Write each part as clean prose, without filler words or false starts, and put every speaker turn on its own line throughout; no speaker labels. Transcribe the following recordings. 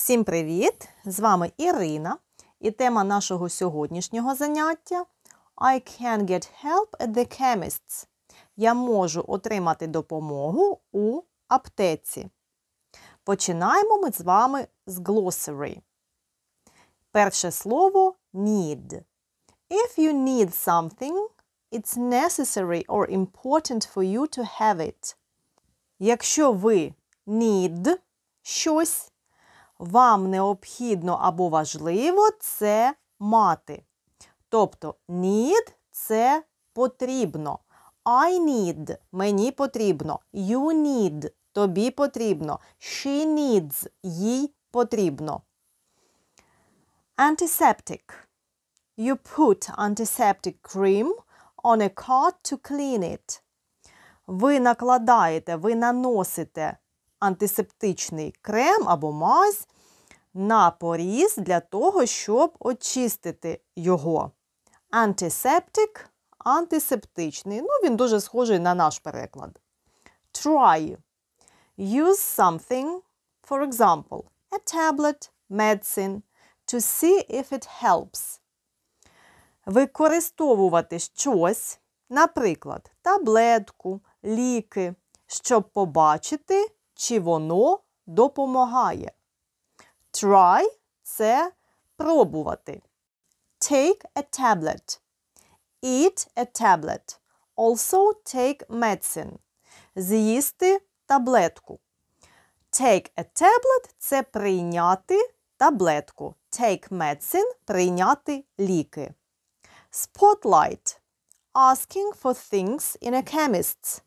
Всім привіт! З вами Ірина і тема нашого сьогоднішнього заняття I can get help at the chemist's. Я можу отримати допомогу у аптеці. Починаємо ми з вами з glossary. Перше слово need. If you need something, it's necessary or important for you to have it. Якщо ви need щось, вам необхідно або важливо це мати. Тобто need – це потрібно. I need – мені потрібно. You need – тобі потрібно. She needs – їй потрібно. Antiseptic. You put antiseptic cream on a cut to clean it. Ви накладаєте, ви наносите антисептичний крем або мазь на поріз для того, щоб очистити його. Антисептик – антисептичний. Він дуже схожий на наш переклад. Try. Use something, for example, a tablet, medicine, to see if it helps. Використовувати щось, наприклад, таблетку, ліки, щоб побачити, чи воно допомагає. Try – це пробувати. Take a tablet. Eat a tablet. Also take medicine. З'їсти таблетку. Take a tablet – це прийняти таблетку. Take medicine – прийняти ліки. Spotlight. Asking for things in a chemist's.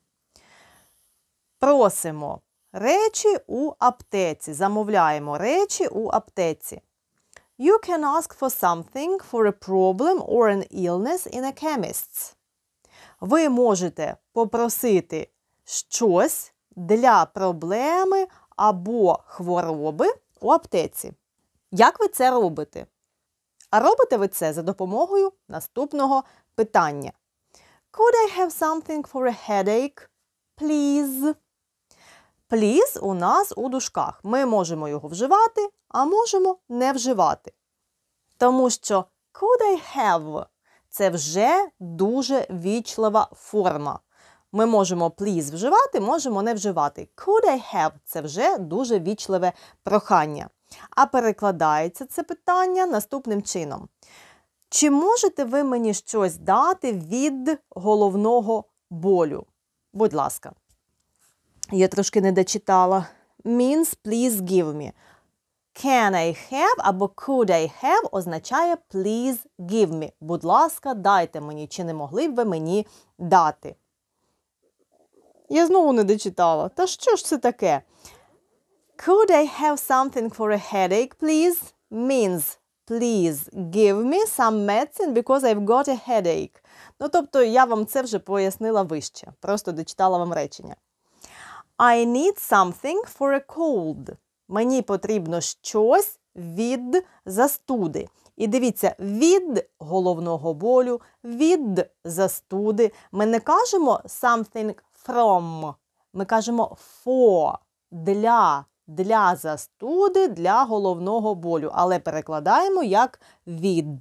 Просимо речі у аптеці. Замовляємо речі у аптеці. You can ask for something for a problem or an illness in a chemist's. Ви можете попросити щось для проблеми або хвороби у аптеці. Як ви це робите? А робите ви це за допомогою наступного питання. Could I have something for a headache, please? Please у нас у дужках. Ми можемо його вживати, а можемо не вживати. Тому що could I have – це вже дуже вічлива форма. Ми можемо please вживати, можемо не вживати. Could I have – це вже дуже вічливе прохання. А перекладається це питання наступним чином. Чи можете ви мені щось дати від головного болю? Будь ласка. Я трошки не дочитала. Means please give me. Can I have або could I have означає please give me. Будь ласка, дайте мені. Чи не могли б ви мені дати? Я знову не дочитала. Та що ж це таке? Could I have something for a headache, please? Means please give me some medicine because I've got a headache. Тобто я вам це вже пояснила вище. Просто дочитала вам речення. I need something for a cold. Мені потрібно щось від застуди. І дивіться, від головного болю, від застуди. Ми не кажемо something from. Ми кажемо for. Для застуди, для головного болю. Але перекладаємо як від.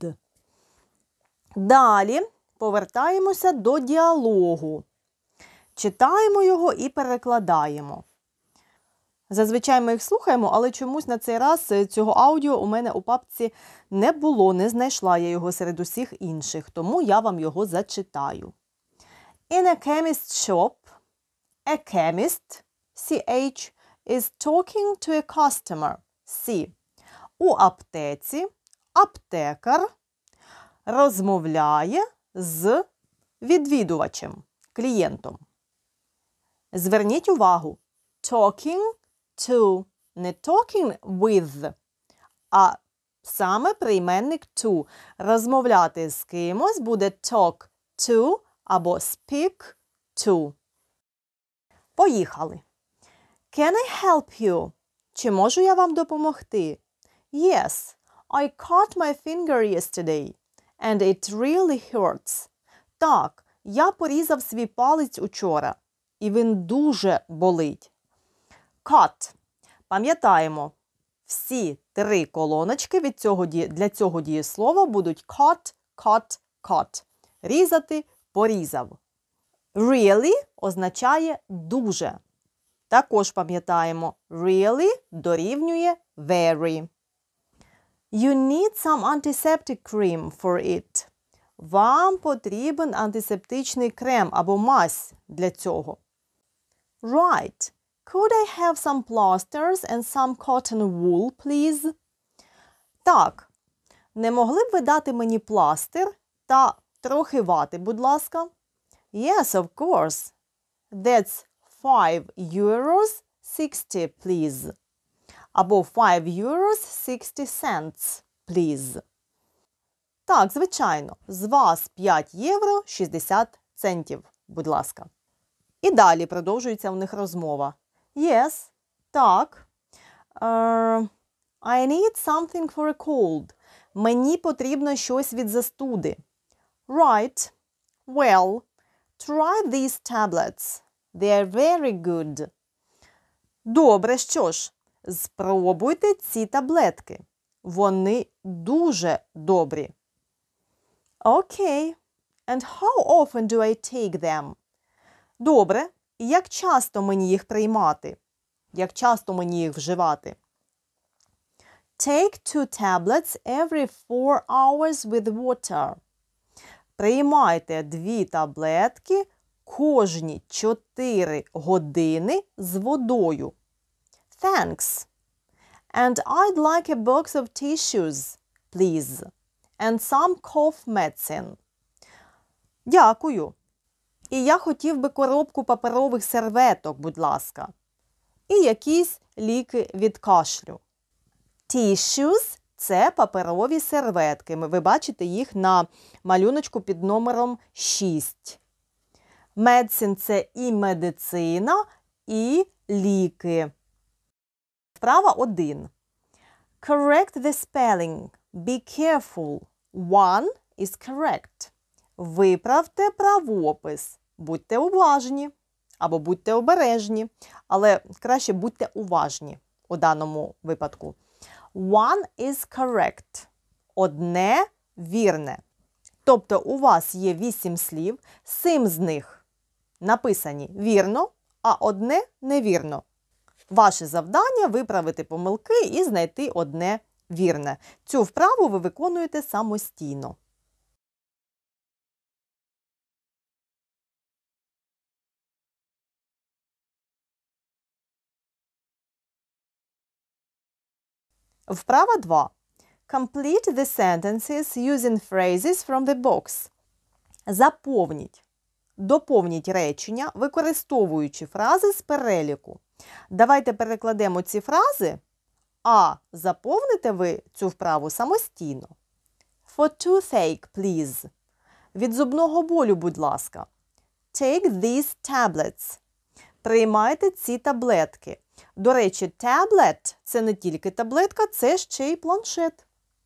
Далі повертаємося до діалогу. Читаємо його і перекладаємо. Зазвичай ми їх слухаємо, але чомусь на цей раз цього аудіо у мене у папці не було, не знайшла я його серед усіх інших, тому я вам його зачитаю. In a chemist's shop, a chemist, CH, is talking to a customer, C. У аптеці аптекар розмовляє з відвідувачем, клієнтом. Зверніть увагу, talking to, не talking with, а саме прийменник to. Розмовляти з кимось буде talk to або speak to. Поїхали. Can I help you? Чи можу я вам допомогти? Yes, I cut my finger yesterday, and it really hurts. Так, я порізав свій палець учора, і він дуже болить. Cut. Пам'ятаємо, Всі 3 колоночки для цього дієслова будуть cut, cut, cut. Різати, порізав. Really означає дуже. Також пам'ятаємо, really дорівнює very. You need some antiseptic cream for it. Вам потрібен антисептичний крем або мазь для цього. Right. Could I have some plasters and some cotton wool, please? Так. Не могли б ви дати мені пластир та трохи вати, будь ласка? Yes, of course. That's 5 euros 60, please. Або 5 euros 60 cents, please. Так, звичайно. З вас 5 євро 60 центів, будь ласка. І далі продовжується в них розмова. Yes, так. I need something for a cold. Мені потрібно щось від застуди. Right. Well, try these tablets. They are very good. Добре, що ж, спробуйте ці таблетки. Вони дуже добрі. Okay. And how often do I take them? Добре. І як часто мені їх приймати? Як часто мені їх вживати? Take 2 tablets every 4 hours with water. Приймайте 2 таблетки кожні 4 години з водою. Thanks. And I'd like a box of tissues, please. And some cough medicine. Дякую. І я хотів би коробку паперових серветок, будь ласка. І якісь ліки від кашлю. Tissues – це паперові серветки. Ви бачите їх на малюночку під номером 6. Medicine – це і медицина, і ліки. Вправа 1. Correct the spelling. Be careful. One is correct. Виправте правопис. Будьте уважні. Або будьте обережні. Але краще будьте уважні у даному випадку. One is correct. Одне вірне. Тобто у вас є 8 слів, 7 з них написані вірно, а одне невірно. Ваше завдання – виправити помилки і знайти одне вірне. Цю вправу ви виконуєте самостійно. Вправа 2. Complete the sentences using phrases from the box. Заповніть. Доповніть речення, використовуючи фрази з переліку. Давайте перекладемо ці фрази, а заповните ви цю вправу самостійно. For toothache, please. Від зубного болю, будь ласка. Take these tablets. Приймайте ці таблетки. До речі, tablet – це не тільки таблетка, це ще й планшет.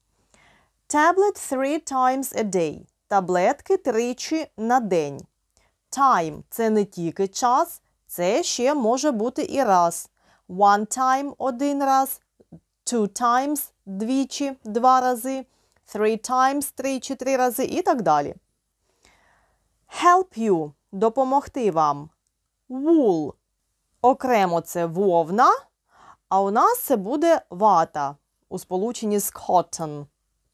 Tablet 3 times a day. Таблетки тричі на день. Time – це не тільки час, це ще може бути і раз. One time – один раз. Two times – двічі, 2 рази. Three times – тричі, 3 рази і так далі. Help you – допомогти вам. Wool – окремо це вовна, а у нас це буде вата у сполученні з cotton.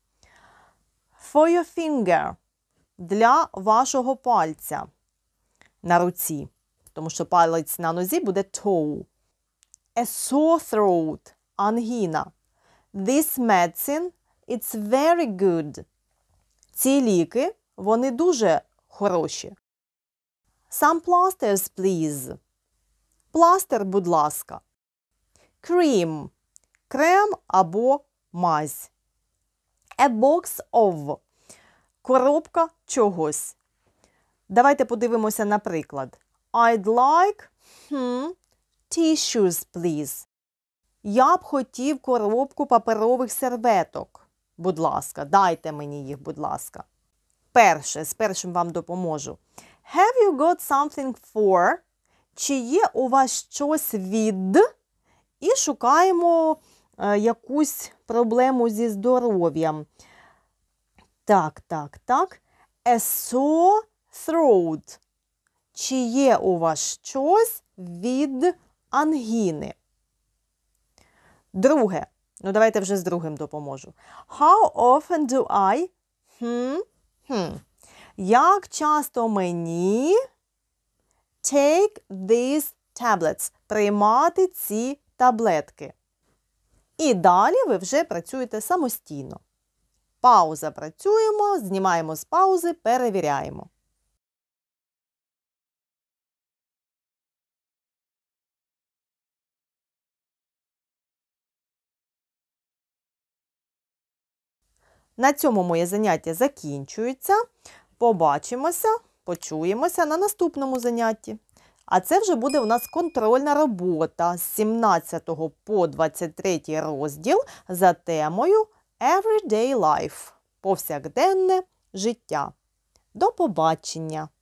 For your finger – для вашого пальця на руці, тому що палець на нозі буде toe. A sore throat – ангіна. This medicine – it's very good. Ці ліки, вони дуже хороші. Some plasters, please. Пластир, будь ласка. Cream – крем або мазь. A box of – коробка чогось. Давайте подивимося на приклад. I'd like tissues, please. Я б хотів коробку паперових серветок. Будь ласка, дайте мені їх, будь ласка. З першим вам допоможу. Have you got something for? Чи є у вас щось від? І шукаємо якусь проблему зі здоров'ям. Так. A sore throat. Чи є у вас щось від ангіни? Друге. Давайте вже з другим допоможу. How often do I? Як часто мені take these tablets? Приймати ці таблетки. І далі ви вже працюєте самостійно. Пауза, працюємо, знімаємо з паузи, перевіряємо. На цьому моє заняття закінчується. Побачимося, почуємося на наступному занятті. А це вже буде у нас контрольна робота з 17 по 23 розділ за темою Everyday Life – повсякденне життя. До побачення!